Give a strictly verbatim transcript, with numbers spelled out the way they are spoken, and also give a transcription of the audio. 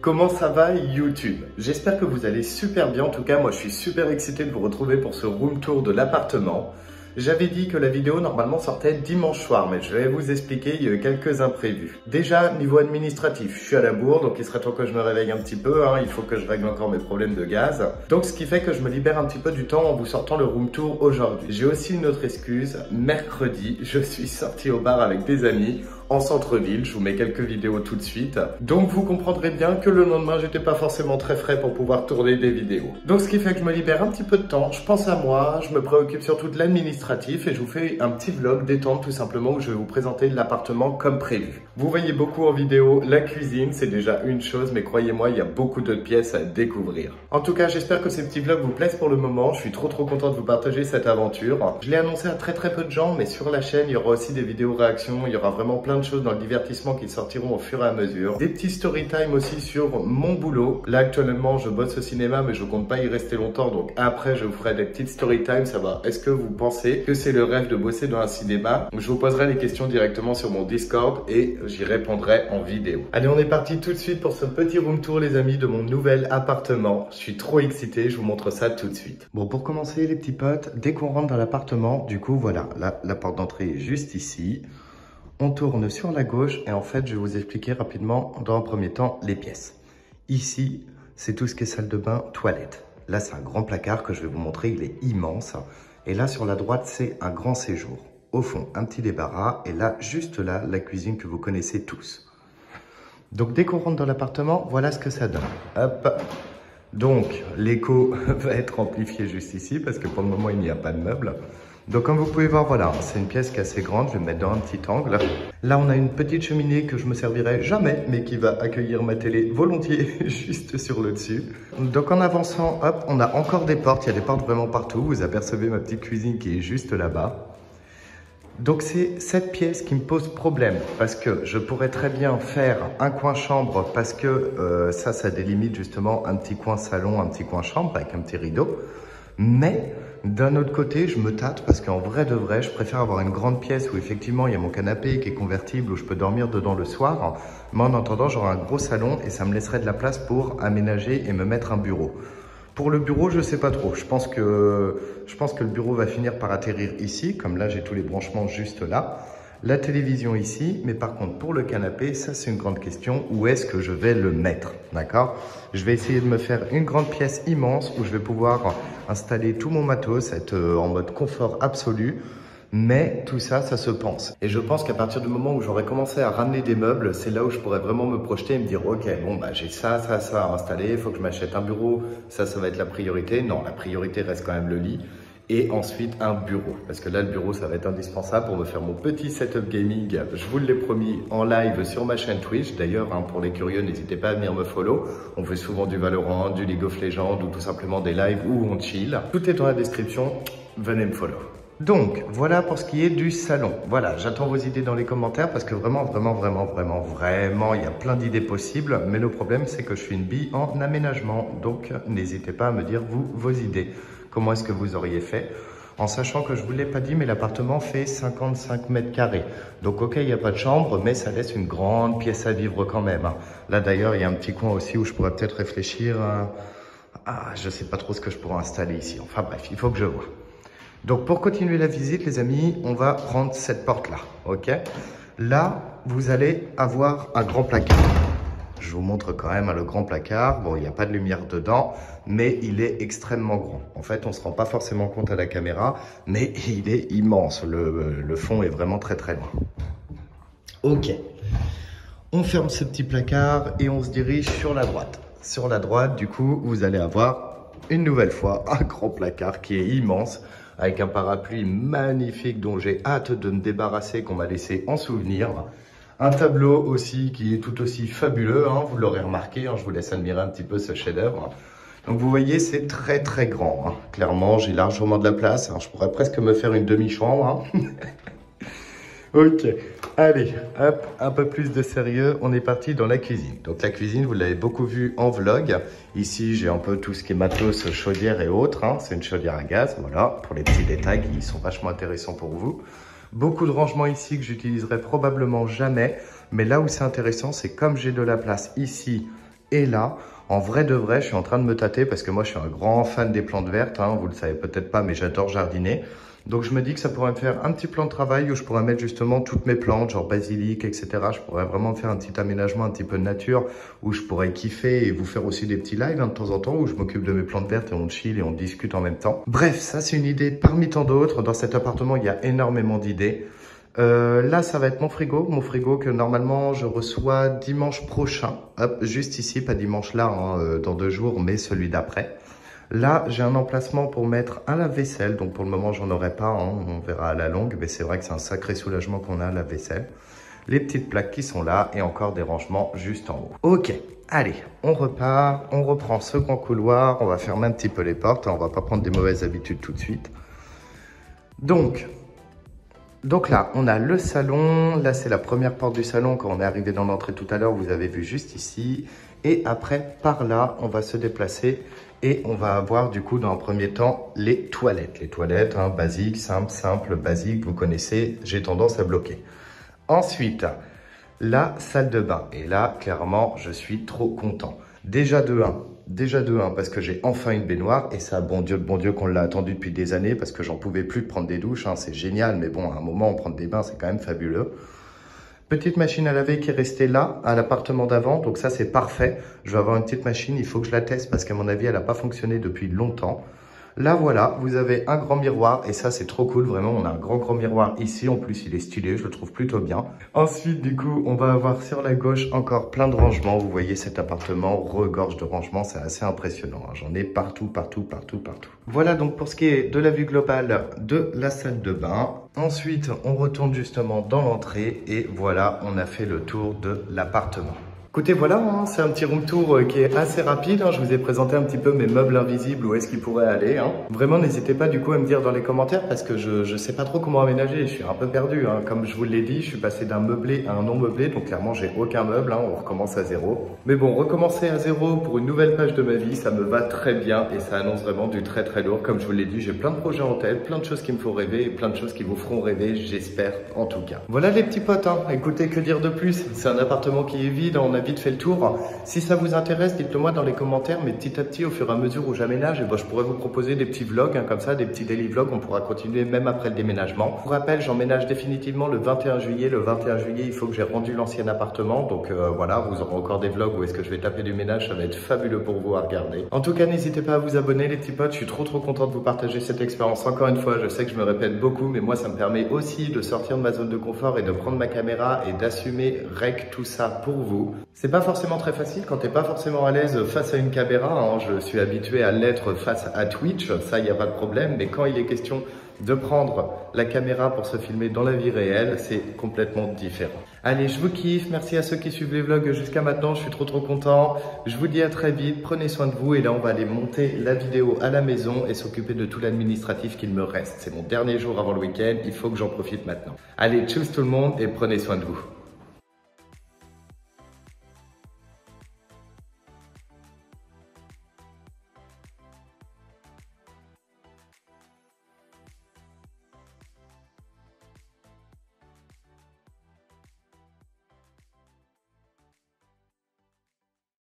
Comment ça va YouTube? J'espère que vous allez super bien. En tout cas, moi je suis super excité de vous retrouver pour ce room tour de l'appartement. J'avais dit que la vidéo normalement sortait dimanche soir, mais je vais vous expliquer, il y a eu quelques imprévus. Déjà, niveau administratif, je suis à la bourre, donc il serait temps que je me réveille un petit peu, hein. Il faut que je règle encore mes problèmes de gaz. Donc ce qui fait que je me libère un petit peu du temps en vous sortant le room tour aujourd'hui. J'ai aussi une autre excuse, mercredi, je suis sorti au bar avec des amis en centre-ville, je vous mets quelques vidéos tout de suite. Donc vous comprendrez bien que le lendemain, j'étais pas forcément très frais pour pouvoir tourner des vidéos. Donc ce qui fait que je me libère un petit peu de temps, je pense à moi, je me préoccupe surtout de l'administratif et je vous fais un petit vlog détente tout simplement où je vais vous présenter l'appartement comme prévu. Vous voyez beaucoup en vidéo la cuisine, c'est déjà une chose, mais croyez-moi, il y a beaucoup d'autres pièces à découvrir. En tout cas, j'espère que ces petits vlogs vous plaisent pour le moment. Je suis trop trop content de vous partager cette aventure. Je l'ai annoncé à très très peu de gens, mais sur la chaîne, il y aura aussi des vidéos réactions, il y aura vraiment plein de choses dans le divertissement qui sortiront au fur et à mesure. Des petits story time aussi sur mon boulot. Là actuellement je bosse au cinéma mais je compte pas y rester longtemps, donc après je vous ferai des petites story time, savoir est-ce que vous pensez que c'est le rêve de bosser dans un cinéma. Je vous poserai les questions directement sur mon Discord et j'y répondrai en vidéo. Allez, on est parti tout de suite pour ce petit room tour les amis de mon nouvel appartement. Je suis trop excité, je vous montre ça tout de suite. Bon, pour commencer les petits potes, dès qu'on rentre dans l'appartement, du coup voilà, là, la porte d'entrée est juste ici. On tourne sur la gauche et en fait, je vais vous expliquer rapidement dans un premier temps les pièces. Ici, c'est tout ce qui est salle de bain, toilette. Là, c'est un grand placard que je vais vous montrer, il est immense. Et là, sur la droite, c'est un grand séjour. Au fond, un petit débarras et là, juste là, la cuisine que vous connaissez tous. Donc, dès qu'on rentre dans l'appartement, voilà ce que ça donne. Hop. Donc, l'écho va être amplifié juste ici parce que pour le moment, il n'y a pas de meubles. Donc comme vous pouvez voir, voilà, c'est une pièce qui est assez grande, je vais me mettre dans un petit angle. Là, on a une petite cheminée que je me servirai jamais, mais qui va accueillir ma télé volontiers juste sur le dessus. Donc en avançant, hop, on a encore des portes, il y a des portes vraiment partout. Vous apercevez ma petite cuisine qui est juste là-bas. Donc c'est cette pièce qui me pose problème parce que je pourrais très bien faire un coin chambre parce que euh, ça, ça délimite justement un petit coin salon, un petit coin chambre avec un petit rideau. Mais d'un autre côté, je me tâte parce qu'en vrai de vrai, je préfère avoir une grande pièce où effectivement il y a mon canapé qui est convertible, où je peux dormir dedans le soir. Mais en attendant, j'aurai un gros salon et ça me laisserait de la place pour aménager et me mettre un bureau. Pour le bureau, je sais pas trop. Je pense que, je pense que le bureau va finir par atterrir ici, comme là j'ai tous les branchements juste là. La télévision ici, mais par contre pour le canapé, ça c'est une grande question, où est-ce que je vais le mettre, d'accord? Je vais essayer de me faire une grande pièce immense où je vais pouvoir installer tout mon matos, être en mode confort absolu, mais tout ça, ça se pense. Et je pense qu'à partir du moment où j'aurai commencé à ramener des meubles, c'est là où je pourrais vraiment me projeter et me dire ok, bon bah j'ai ça, ça, ça à installer, il faut que je m'achète un bureau, ça, ça va être la priorité. Non, la priorité reste quand même le lit. Et ensuite un bureau, parce que là le bureau ça va être indispensable pour me faire mon petit setup gaming, je vous l'ai promis, en live sur ma chaîne Twitch. D'ailleurs hein, pour les curieux, n'hésitez pas à venir me follow, on fait souvent du Valorant, du League of Legends ou tout simplement des lives où on chill. Tout est dans la description, venez me follow. Donc voilà pour ce qui est du salon. Voilà, j'attends vos idées dans les commentaires parce que vraiment, vraiment, vraiment, vraiment, vraiment, il y a plein d'idées possibles. Mais le problème c'est que je suis une bille en aménagement, donc n'hésitez pas à me dire vous vos idées. Comment est-ce que vous auriez fait? En sachant que je ne vous l'ai pas dit, mais l'appartement fait cinquante-cinq mètres carrés. Donc ok, il n'y a pas de chambre, mais ça laisse une grande pièce à vivre quand même. Là d'ailleurs, il y a un petit coin aussi où je pourrais peut-être réfléchir à... Ah, je ne sais pas trop ce que je pourrais installer ici. Enfin bref, il faut que je vois. Donc pour continuer la visite, les amis, on va prendre cette porte-là, ok? Là, vous allez avoir un grand placard. Je vous montre quand même le grand placard. Bon, il n'y a pas de lumière dedans, mais il est extrêmement grand. En fait, on ne se rend pas forcément compte à la caméra, mais il est immense. Le, le fond est vraiment très très loin. Ok. On ferme ce petit placard et on se dirige sur la droite. Sur la droite, du coup, vous allez avoir une nouvelle fois un grand placard qui est immense, avec un parapluie magnifique dont j'ai hâte de me débarrasser, qu'on m'a laissé en souvenir. Un tableau aussi qui est tout aussi fabuleux, hein, vous l'aurez remarqué, hein, je vous laisse admirer un petit peu ce chef-d'œuvre. Donc vous voyez, c'est très très grand. Hein. Clairement, j'ai largement de la place. Hein, je pourrais presque me faire une demi-chambre. Hein. Ok, allez, hop, un peu plus de sérieux. On est parti dans la cuisine. Donc la cuisine, vous l'avez beaucoup vu en vlog. Ici, j'ai un peu tout ce qui est matos, chaudière et autres. Hein. C'est une chaudière à gaz, voilà, pour les petits détails qui sont vachement intéressants pour vous. Beaucoup de rangements ici que j'utiliserai probablement jamais. Mais là où c'est intéressant, c'est comme j'ai de la place ici Et là, en vrai de vrai, je suis en train de me tâter parce que moi, je suis un grand fan des plantes vertes. Hein, vous le savez peut-être pas, mais j'adore jardiner. Donc, je me dis que ça pourrait me faire un petit plan de travail où je pourrais mettre justement toutes mes plantes, genre basilic, et cetera. Je pourrais vraiment faire un petit aménagement un petit peu de nature où je pourrais kiffer et vous faire aussi des petits lives hein, de temps en temps où je m'occupe de mes plantes vertes et on chill et on discute en même temps. Bref, ça, c'est une idée parmi tant d'autres. Dans cet appartement, il y a énormément d'idées. Euh, là, ça va être mon frigo, mon frigo que normalement je reçois dimanche prochain. Hop, juste ici, pas dimanche là, hein, euh, dans deux jours, mais celui d'après. Là, j'ai un emplacement pour mettre un lave-vaisselle. Donc pour le moment, j'en aurai pas, hein, on verra à la longue. Mais c'est vrai que c'est un sacré soulagement qu'on a, la vaisselle. Les petites plaques qui sont là et encore des rangements juste en haut. Ok, allez, on repart, on reprend ce grand couloir. On va fermer un petit peu les portes, hein, on va pas prendre des mauvaises habitudes tout de suite. Donc... Donc là, on a le salon. Là, c'est la première porte du salon. Quand on est arrivé dans l'entrée tout à l'heure, vous avez vu juste ici. Et après, par là, on va se déplacer et on va avoir du coup, dans un premier temps, les toilettes. Les toilettes, hein, basiques, simples, simples, basiques, vous connaissez, j'ai tendance à bloquer. Ensuite, la salle de bain. Et là, clairement, je suis trop content. Déjà de un. Déjà de un, parce que j'ai enfin une baignoire, et ça, bon Dieu, bon Dieu qu'on l'a attendu depuis des années, parce que j'en pouvais plus de prendre des douches, hein, c'est génial, mais bon, à un moment, on prend des bains, c'est quand même fabuleux. Petite machine à laver qui est restée là, à l'appartement d'avant, donc ça, c'est parfait. Je vais avoir une petite machine, il faut que je la teste, parce qu'à mon avis, elle n'a pas fonctionné depuis longtemps. Là, voilà, vous avez un grand miroir et ça, c'est trop cool. Vraiment, on a un grand, grand miroir ici. En plus, il est stylé, je le trouve plutôt bien. Ensuite, du coup, on va avoir sur la gauche encore plein de rangements. Vous voyez, cet appartement regorge de rangements. C'est assez impressionnant. J'en ai partout, partout, partout, partout. Voilà donc pour ce qui est de la vue globale de la salle de bain. Ensuite, on retourne justement dans l'entrée et voilà, on a fait le tour de l'appartement. Écoutez, voilà, hein, c'est un petit room tour qui est assez rapide. Hein. Je vous ai présenté un petit peu mes meubles invisibles, où est-ce qu'ils pourraient aller. Hein. Vraiment, n'hésitez pas du coup à me dire dans les commentaires parce que je ne sais pas trop comment aménager. Je suis un peu perdu. Hein. Comme je vous l'ai dit, je suis passé d'un meublé à un non meublé. Donc clairement, j'ai aucun meuble. Hein. On recommence à zéro. Mais bon, recommencer à zéro pour une nouvelle page de ma vie, ça me va très bien et ça annonce vraiment du très très lourd. Comme je vous l'ai dit, j'ai plein de projets en tête, plein de choses qui me font rêver et plein de choses qui vous feront rêver, j'espère en tout cas. Voilà les petits potes. Hein. Écoutez, que dire de plus? C'est un appartement qui est vide. On a vite fait le tour. Si ça vous intéresse, dites-le moi dans les commentaires, mais petit à petit, au fur et à mesure où j'aménage, eh ben, je pourrais vous proposer des petits vlogs, hein, comme ça, des petits daily vlogs, on pourra continuer même après le déménagement. Pour rappel, j'emménage définitivement le vingt et un juillet. Le vingt et un juillet, il faut que j'ai rendu l'ancien appartement, donc euh, voilà, vous aurez encore des vlogs où est-ce que je vais taper du ménage, ça va être fabuleux pour vous à regarder. En tout cas, n'hésitez pas à vous abonner les petits potes, je suis trop trop content de vous partager cette expérience. Encore une fois, je sais que je me répète beaucoup, mais moi, ça me permet aussi de sortir de ma zone de confort et de prendre ma caméra et d'assumer rec tout ça pour vous. C'est pas forcément très facile quand t'es pas forcément à l'aise face à une caméra, hein. Je suis habitué à l'être face à Twitch, ça y a pas de problème, mais quand il est question de prendre la caméra pour se filmer dans la vie réelle, c'est complètement différent. Allez, je vous kiffe, merci à ceux qui suivent les vlogs jusqu'à maintenant, je suis trop trop content. Je vous dis à très vite, prenez soin de vous et là on va aller monter la vidéo à la maison et s'occuper de tout l'administratif qu'il me reste. C'est mon dernier jour avant le week-end, il faut que j'en profite maintenant. Allez, tchuss tout le monde et prenez soin de vous.